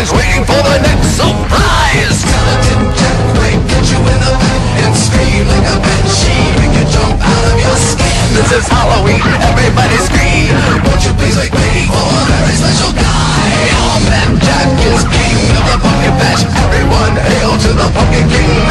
is waiting for the next surprise. Skeleton Jack may get you in the back and scream like a banshee, make you jump out of your skin. This is Halloween, everybody scream. Won't you please make me for a very special guy? Oh man, Jack is king of the pumpkin patch. Everyone hail to the pumpkin king.